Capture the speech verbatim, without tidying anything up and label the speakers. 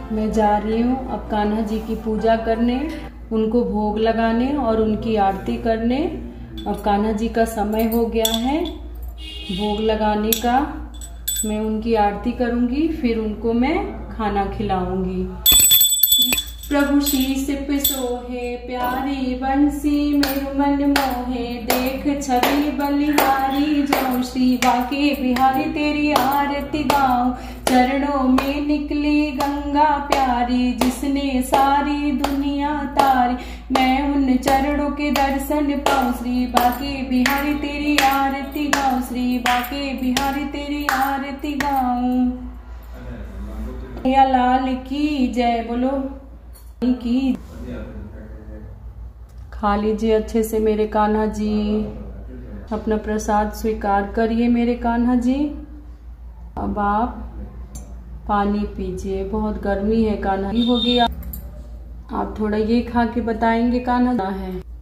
Speaker 1: मैं जा रही हूँ अब कान्हा जी की पूजा करने, उनको भोग लगाने और उनकी आरती करने। अब कान्हा जी का समय हो गया है भोग लगाने का। मैं उनकी आरती करूँगी, फिर उनको मैं खाना खिलाऊंगी। प्रभु शीस पे सोहे प्यारी बंसी, मेरु मन मोहे देख छवि बलिहारी जाऊं। श्री बाके बिहारी तेरी आरती गाऊं, चरणों में निकली गंगा प्यारी, जिसने सारी दुनिया तारी। मैं उन चरणों के दर्शन पाऊं, श्री बाके बिहारी तेरी आरती गाऊं, श्री बाके बिहारी तेरी आरती गाऊं। या लाल की जय बोलो की। खा लीजिए अच्छे से मेरे कान्हा जी, अपना प्रसाद स्वीकार करिए मेरे कान्हा जी। अब आप पानी पीजिए, बहुत गर्मी है कान्हा जी। हो गया आप थोड़ा ये खा के बताएंगे कान्हा है।